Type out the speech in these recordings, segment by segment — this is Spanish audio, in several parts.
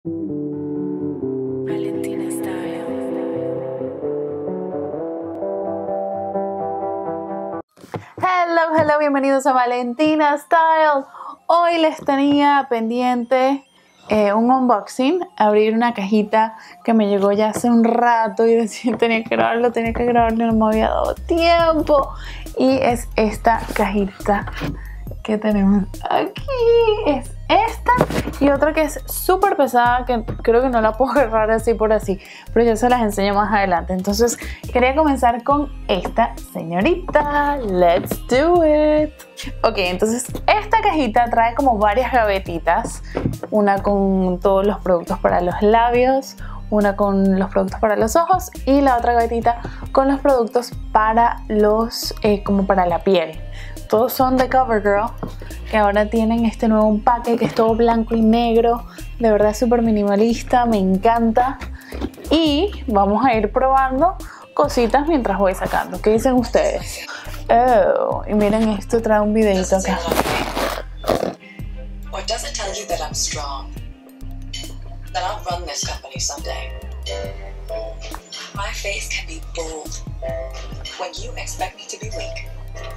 Valentina Style. Hello, bienvenidos a Valentina Style. Hoy les tenía pendiente un unboxing, abrir una cajita que me llegó ya hace un rato y decía tenía que grabarlo, no me había dado tiempo. Y es esta cajita que tenemos aquí, es esta y otra que es súper pesada, que creo que no la puedo agarrar así por así, pero ya se las enseño más adelante. Entonces quería comenzar con esta señorita. Let's do it. Ok, entonces esta cajita trae como varias gavetitas, una con todos los productos para los labios, una con los productos para los ojos y la otra gavetita con los productos para los como para la piel. Todos son de CoverGirl, que ahora tienen este nuevo empaque que es todo blanco y negro. De verdad es súper minimalista, me encanta. Y vamos a ir probando cositas mientras voy sacando. ¿Qué dicen ustedes? Oh, y miren, esto trae un videito acá. Or does it tell you that I'm strong? That I'll run this company someday? My face can be bold when you expect me to be weak.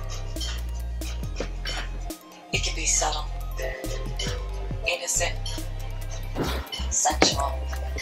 It can be subtle, innocent, sensual.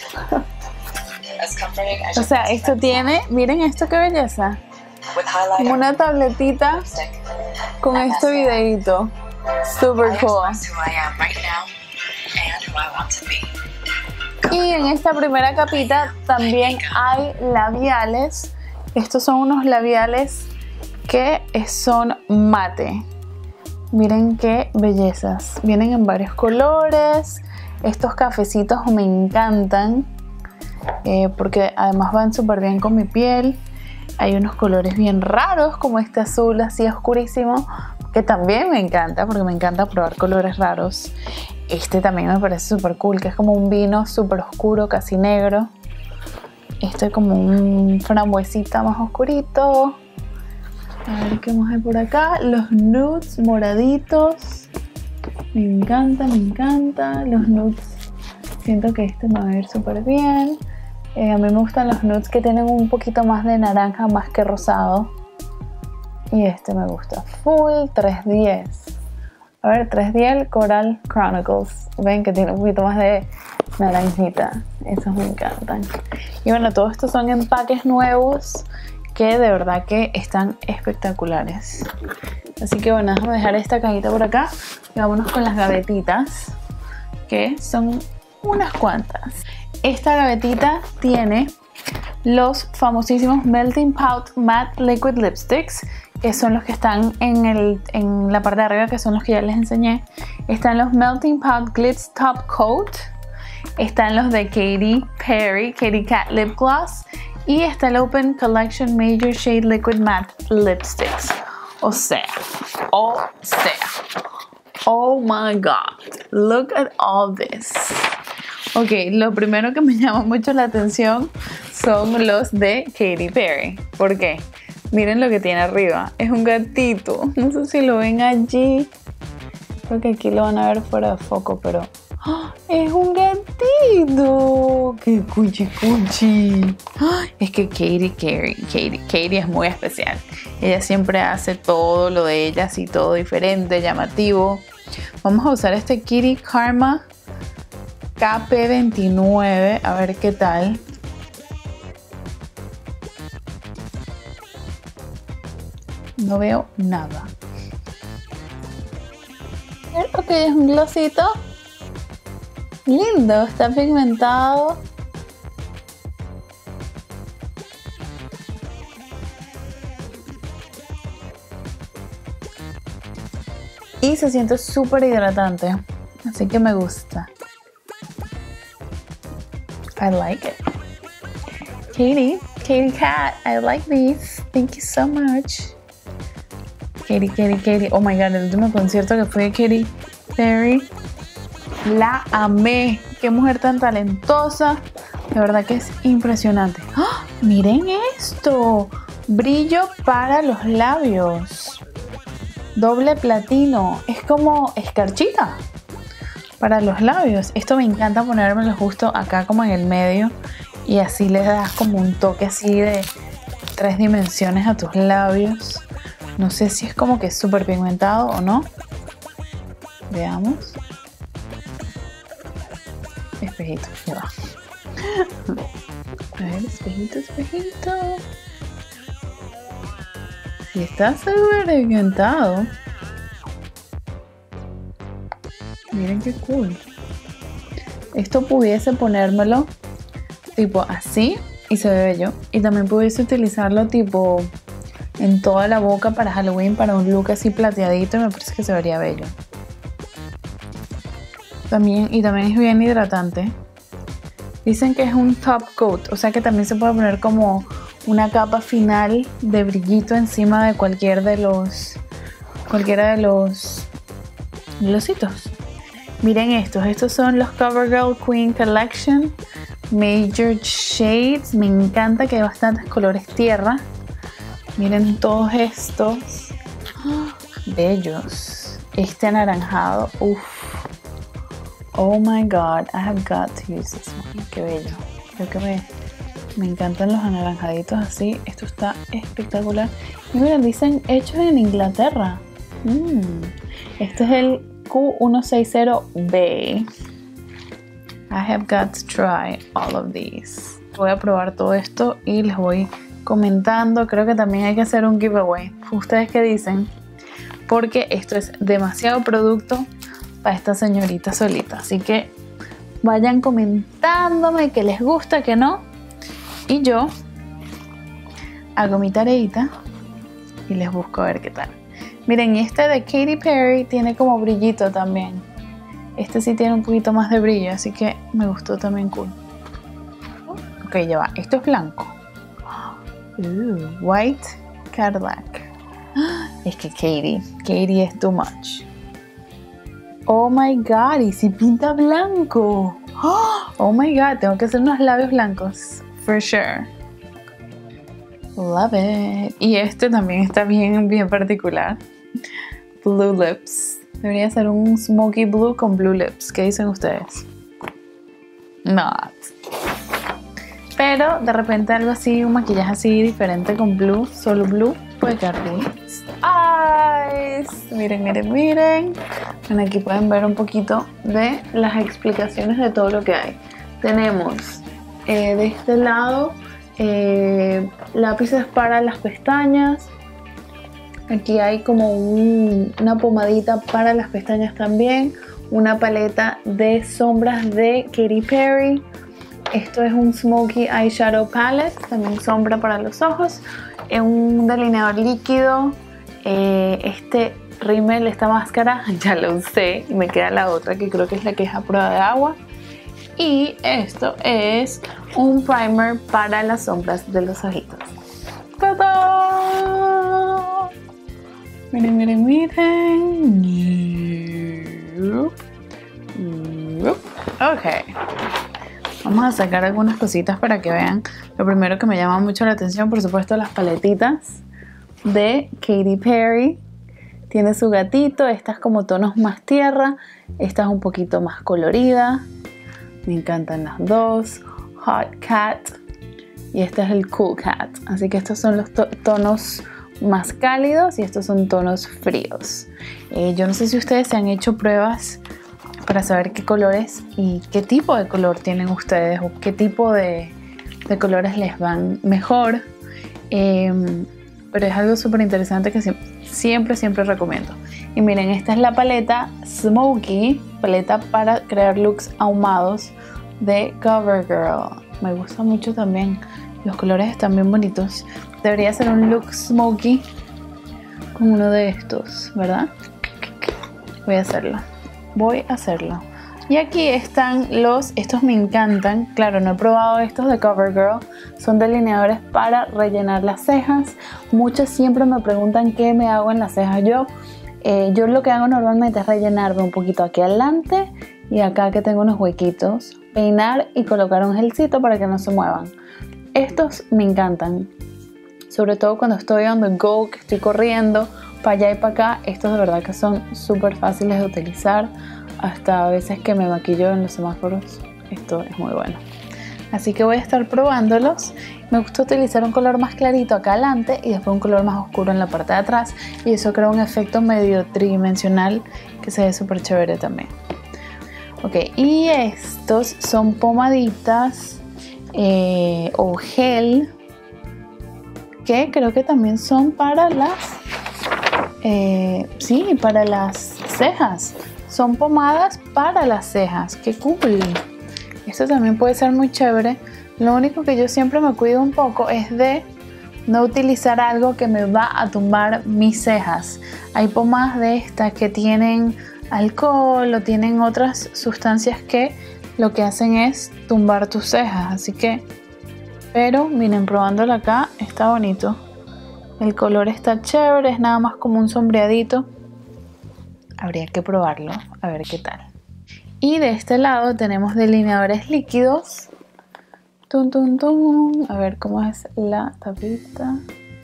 As comforting as O sea, esto tiene, miren esto qué belleza. with highlighter, Una tabletita lipstick, con este videito. Super I cool. express who I am right now and who I want to be. Y en esta primera capita también hay labiales. Estos son unos labiales que son mate. Miren qué bellezas. Vienen en varios colores. Estos cafecitos me encantan porque además van súper bien con mi piel. Hay unos colores bien raros como este azul así oscurísimo, que también me encanta porque me encanta probar colores raros. Este también me parece súper cool, que es como un vino súper oscuro, casi negro. Este como un frambuesita más oscurito. A ver qué más hay por acá. Los nudes moraditos. Me encanta. Los nudes. Siento que este me va a ir súper bien. A mí me gustan los nudes que tienen un poquito más de naranja más que rosado. Y este me gusta full. 310. A ver, 310 Coral Chronicles. Ven que tiene un poquito más de naranjita. Esos me encantan. Y bueno, todos estos son empaques nuevos que de verdad que están espectaculares. Así que bueno, déjame dejar esta cajita por acá y vámonos con las gavetitas, que son unas cuantas. Esta gavetita tiene los famosísimos Melting Pot Matte Liquid Lipsticks, que son los que están en la parte de arriba, que son los que ya les enseñé. Están los Melting Pot Glitz Top Coat, están los de Katy Perry Katy Kat Lip Gloss, y está el Open Collection Major Shade Liquid Matte Lipsticks. O sea, oh my god, look at all this. Ok, lo primero que me llama mucho la atención son los de Katy Perry. ¿Por qué? Miren lo que tiene arriba. Es un gatito. No sé si lo ven allí. Creo que aquí lo van a ver fuera de foco, pero... ¡oh! ¡Es un gatito! ¡Qué cuchi! ¡Oh! Es que Katy es muy especial. Ella siempre hace todo lo de ella así, todo diferente, llamativo. Vamos a usar este Kitty Karma KP29, a ver qué tal. No veo nada. Ok, es un glossito. Lindo, está pigmentado. Y se siente súper hidratante. Así que me gusta. I like it. Katy Kat, I like these. Thank you so much. Katy. Oh my god, el último concierto que fue de Katy Perry. La amé. Qué mujer tan talentosa. De verdad que es impresionante. ¡Oh! Miren esto. Brillo para los labios. Doble platino. Es como escarchita. para los labios. Esto me encanta ponérmelo justo acá como en el medio y así le das como un toque así de 3 dimensiones a tus labios. No sé si es como que súper pigmentado o no. Veamos. Espejito, ya va. A ver, espejito, espejito. Y está súper pigmentado. Miren qué cool. Esto pudiese ponérmelo tipo así y se ve bello. Y también pudiese utilizarlo tipo en toda la boca para Halloween, para un look así plateadito, y me parece que se vería bello. También es bien hidratante. Dicen que es un top coat, o sea que también se puede poner como una capa final de brillito encima de cualquiera de los hitos. Miren estos son los CoverGirl Queen Collection Major Shades. Me encanta que hay bastantes colores tierra. Miren todos estos. Bellos. Este anaranjado, uff. Oh my god, I have got to use this one. Qué bello. Creo que me encantan los anaranjaditos así. Esto está espectacular. Y miren, dicen hechos en Inglaterra. Este es el Q160B. I have got to try all of these. Voy a probar todo esto y les voy comentando. Creo que también hay que hacer un giveaway. ¿Ustedes qué dicen? Porque esto es demasiado producto para esta señorita solita. Así que vayan comentándome qué les gusta, qué no. Y yo hago mi tareita y les busco a ver qué tal. Miren, este de Katy Perry tiene como brillito también. Este sí tiene un poquito más de brillo, así que me gustó también cool. Ok, ya va. Esto es blanco. White Cadillac. Es que Katy es too much. Oh my god, y si pinta blanco. Oh my god, tengo que hacer unos labios blancos. For sure. Love it. Y este también está bien particular. Blue lips. Debería ser un smoky blue con blue lips. ¿Qué dicen ustedes? Not. Pero de repente algo así, un maquillaje así diferente con blue, solo blue, puede quedar cool. Eyes. Miren. Bueno, aquí pueden ver un poquito de las explicaciones de todo lo que hay. Tenemos de este lado lápices para las pestañas. Aquí hay como una pomadita para las pestañas también. Una paleta de sombras de Katy Perry. Esto es un Smoky Eyeshadow Palette, también sombra para los ojos. Un delineador líquido. Este rímel, esta máscara, ya la usé y me queda la otra que creo que es la que es a prueba de agua. Y esto es un primer para las sombras de los ojitos. ¡Tadá! Miren. Ok. Vamos a sacar algunas cositas para que vean. Lo primero que me llama mucho la atención, por supuesto, las paletitas de Katy Perry. Tiene su gatito. Esta es como tonos más tierra. Esta es un poquito más colorida. Me encantan las dos. Hot Cat. Y este es el Cool Cat. Así que estos son los tonos más cálidos y estos son tonos fríos. Yo no sé si ustedes se han hecho pruebas para saber qué colores y qué tipo de color tienen ustedes o qué tipo de colores les van mejor. Pero es algo súper interesante que siempre recomiendo. Y miren, esta es la paleta Smoky, paleta para crear looks ahumados de CoverGirl. Me gusta mucho también. Los colores están bien bonitos. Debería ser un look smoky con uno de estos, ¿verdad? Voy a hacerlo. Y aquí están estos me encantan. Claro, no he probado estos de CoverGirl. Son delineadores para rellenar las cejas. Muchos siempre me preguntan qué me hago en las cejas yo. Yo lo que hago normalmente es rellenarme un poquito aquí adelante y acá que tengo unos huequitos. Peinar y colocar un gelcito para que no se muevan. Estos me encantan. Sobre todo cuando estoy on the go, que estoy corriendo para allá y para acá. Estos de verdad que son súper fáciles de utilizar. hasta a veces que me maquillo en los semáforos, esto es muy bueno. Así que voy a estar probándolos. Me gusta utilizar un color más clarito acá adelante y después un color más oscuro en la parte de atrás, y eso crea un efecto medio tridimensional que se ve súper chévere también. Ok, y estos son pomaditas o gel, que creo que también son para las para las cejas. Son pomadas para las cejas. ¡Qué cool! Esto también puede ser muy chévere. Lo único que yo siempre me cuido un poco es de no utilizar algo que me va a tumbar mis cejas. Hay pomadas de estas que tienen alcohol o tienen otras sustancias que lo que hacen es tumbar tus cejas. Así que, pero miren, probándolo acá, está bonito. El color está chévere, es nada más como un sombreadito. Habría que probarlo, a ver qué tal. Y de este lado tenemos delineadores líquidos. Tum, tum, tum. A ver cómo es la tapita.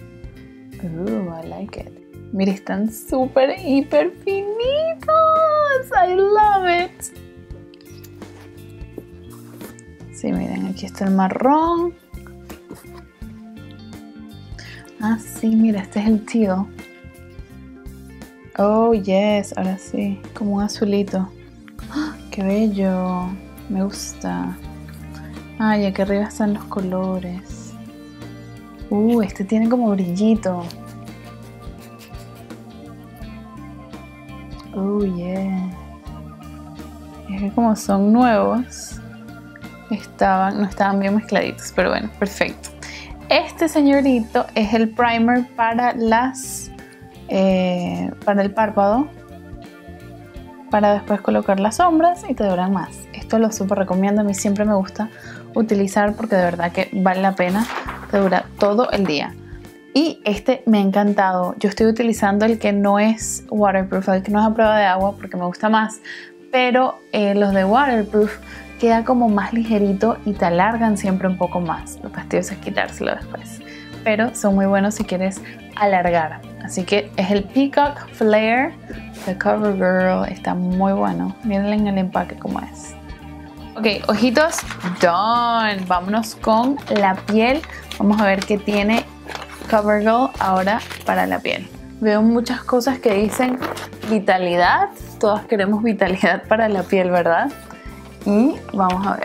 I like it. Mira, están súper, hiper finitos. I love it. Sí, miren, aquí está el marrón. Ah, sí, mira, este es el teal. Oh, yes, ahora sí, como un azulito. ¡Oh, qué bello! Me gusta. Ah, y aquí arriba están los colores. Este tiene como brillito. Oh, yeah. Es que como son nuevos, no estaban bien mezcladitos, pero bueno, perfecto. Este señorito es el primer para para el párpado, para después colocar las sombras y te duran más. Esto lo súper recomiendo, a mí siempre me gusta utilizar porque de verdad que vale la pena, te dura todo el día. Y este me ha encantado. Yo estoy utilizando el que no es waterproof, el que no es a prueba de agua porque me gusta más, pero los de waterproof queda como más ligerito y te alargan siempre un poco más. Lo fastidioso es quitárselo después, pero son muy buenos si quieres alargar. Así que es el Peacock Flare de CoverGirl. Está muy bueno. Miren en el empaque cómo es. Ok, ojitos, done. Vámonos con la piel. Vamos a ver qué tiene CoverGirl ahora para la piel. Veo muchas cosas que dicen vitalidad. Todas queremos vitalidad para la piel, ¿verdad? Y vamos a ver.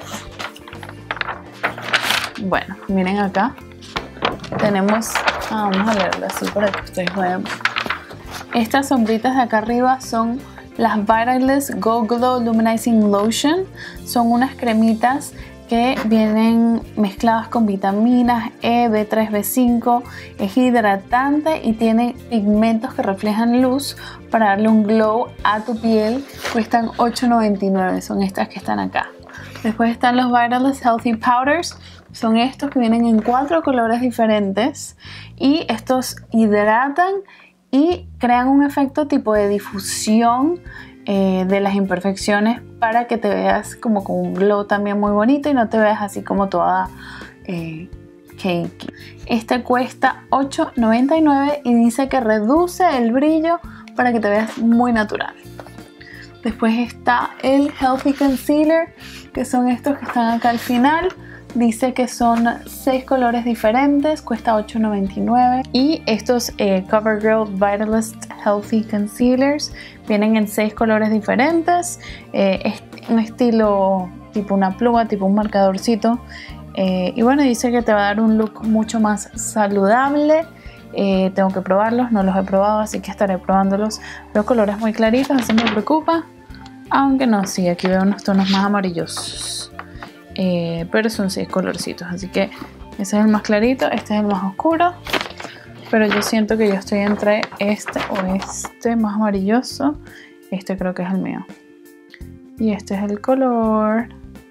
Bueno, miren acá. Tenemos... vamos a leerlo así para que ustedes vean. Estas sombritas de acá arriba son las Vitalist Go Glow Luminizing Lotion. Son unas cremitas que vienen mezcladas con vitaminas E, B3, B5. Es hidratante y tiene pigmentos que reflejan luz para darle un glow a tu piel. Cuestan $8.99, son estas que están acá. Después están los Vitalist Healthy Powders. Son estos que vienen en 4 colores diferentes y estos hidratan y crean un efecto tipo de difusión de las imperfecciones para que te veas como con un glow también muy bonito y no te veas así como toda cakey. Este cuesta $8.99 y dice que reduce el brillo para que te veas muy natural. Después está el Healthy Concealer, que son estos que están acá al final. Dice que son 6 colores diferentes, cuesta $8.99. Y estos CoverGirl Vitalist Healthy Concealers vienen en 6 colores diferentes. Es un estilo tipo una pluma, tipo un marcadorcito. Y bueno, dice que te va a dar un look mucho más saludable. Tengo que probarlos, no los he probado, así que estaré probándolos. Veo colores muy claritos, eso me preocupa. Aunque no, sí, aquí veo unos tonos más amarillosos. Pero son 6 colorcitos, así que ese es el más clarito, este es el más oscuro, pero yo siento que yo estoy entre este o este más amarilloso. Este creo que es el mío y este es el color,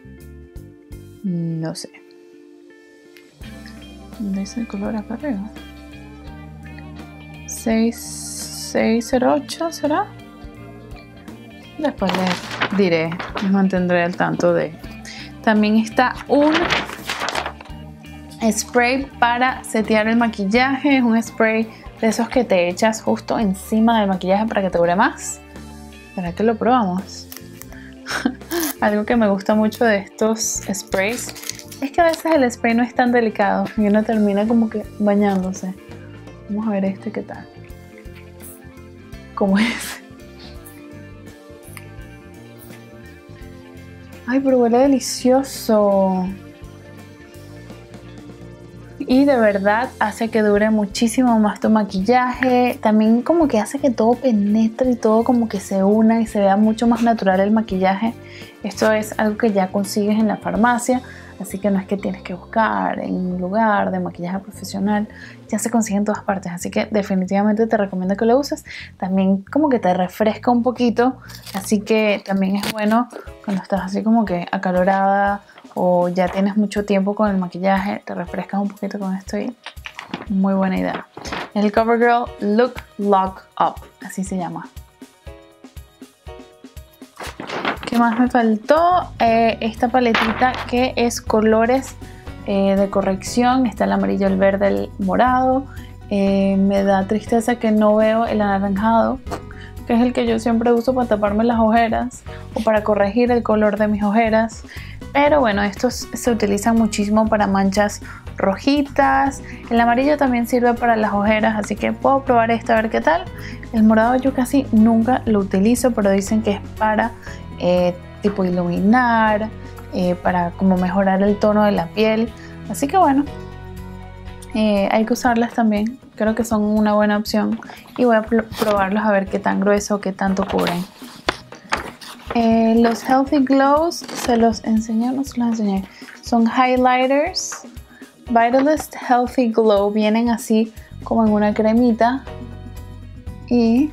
no sé dónde dice el color acá arriba. 608 será. Después les diré, les mantendré al tanto de. También está un spray para setear el maquillaje. Es un spray de esos que te echas justo encima del maquillaje para que te dure más. ¿Será que lo probamos? Algo que me gusta mucho de estos sprays es que a veces el spray no es tan delicado y uno termina como que bañándose. Vamos a ver este qué tal. ¿Cómo es? Ay, pero huele delicioso. Y de verdad hace que dure muchísimo más tu maquillaje. También como que hace que todo penetre y todo como que se una y se vea mucho más natural el maquillaje. Esto es algo que ya consigues en la farmacia, así que no es que tienes que buscar en un lugar de maquillaje profesional. Ya se consigue en todas partes, así que definitivamente te recomiendo que lo uses. También como que te refresca un poquito, así que también es bueno cuando estás así como que acalorada o ya tienes mucho tiempo con el maquillaje, te refrescas un poquito con esto y muy buena idea. El CoverGirl Look Lock Up, así se llama. ¿Qué más me faltó? Esta paletita que es colores de corrección. Está el amarillo, el verde, el morado. Me da tristeza que no veo el anaranjado, que es el que yo siempre uso para taparme las ojeras o para corregir el color de mis ojeras. Pero bueno, estos se utilizan muchísimo para manchas rojitas. El amarillo también sirve para las ojeras, así que puedo probar este a ver qué tal. El morado yo casi nunca lo utilizo, pero dicen que es para tipo iluminar, para como mejorar el tono de la piel. Así que bueno, hay que usarlas también. Creo que son una buena opción y voy a probarlos a ver qué tan grueso, qué tanto cubren. Los Healthy Glows se los enseñé, no se los enseñé. Son highlighters Vitalist Healthy Glow. Vienen así como en una cremita y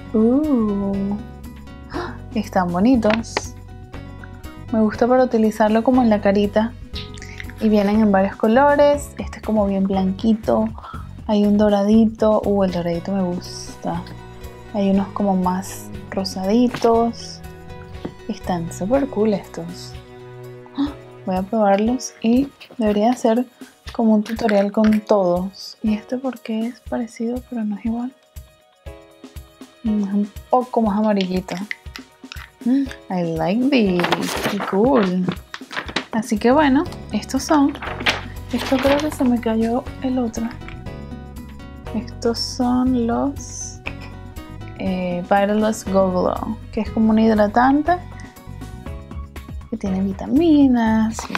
están bonitos. Me gusta para utilizarlo como en la carita y vienen en varios colores. Este es como bien blanquito. Hay un doradito. El doradito me gusta. Hay unos como más rosaditos. Están súper cool estos. Voy a probarlos y debería hacer como un tutorial con todos. Y este porque es parecido pero no es igual. Es un poco más amarillito. I like these. Qué cool. Así que bueno, estos son. Esto creo que se me cayó el otro. Estos son los Vitalist Go Glow, que es como un hidratante que tiene vitaminas y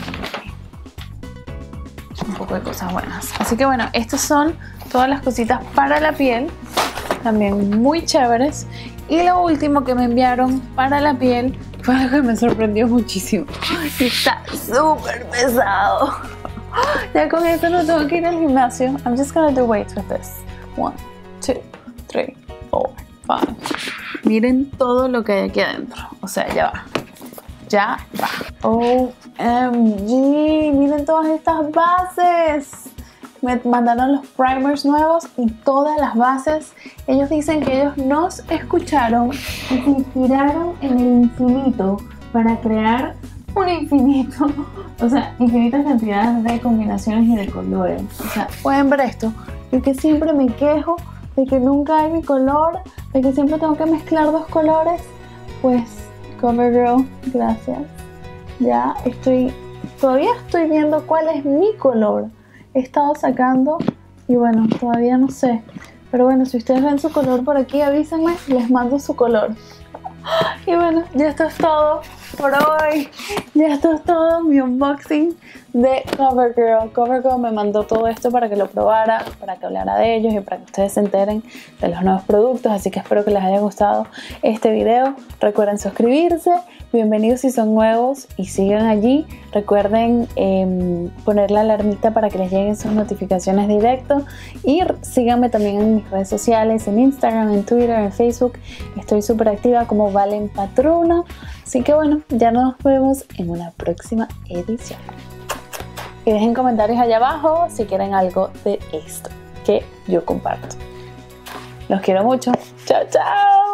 un poco de cosas buenas. Así que bueno, estas son todas las cositas para la piel, también muy chéveres. Y lo último que me enviaron para la piel fue algo que me sorprendió muchísimo. Está súper pesado. Ya con esto no tengo que ir al gimnasio. I'm just gonna do weights with this. 1, 2, 3, 4, 5. Miren todo lo que hay aquí adentro. O sea, ya va. Ya va. OMG. Miren todas estas bases. Me mandaron los primers nuevos y todas las bases. Ellos dicen que ellos nos escucharon y se inspiraron en el infinito para crear un infinito. O sea, infinitas cantidades de combinaciones y de colores. O sea, pueden ver esto. Yo que siempre me quejo de que nunca hay mi color, de que siempre tengo que mezclar dos colores. Pues, CoverGirl, gracias. Ya todavía estoy viendo cuál es mi color. He estado sacando y bueno, todavía no sé. Pero bueno, si ustedes ven su color por aquí, avísenme, les mando su color. Y bueno, ya esto es todo por hoy. Ya esto es todo mi unboxing de CoverGirl. CoverGirl me mandó todo esto para que lo probara, para que hablara de ellos y para que ustedes se enteren de los nuevos productos. Así que espero que les haya gustado este video. Recuerden suscribirse. Bienvenidos si son nuevos y sigan allí. Recuerden poner la alarmita para que les lleguen sus notificaciones directo. Y síganme también en mis redes sociales, en Instagram, en Twitter, en Facebook. Estoy súper activa como Valen Patruno. Así que bueno, ya nos vemos en una próxima edición. Y dejen comentarios allá abajo si quieren algo de esto que yo comparto. Los quiero mucho. Chao, chao.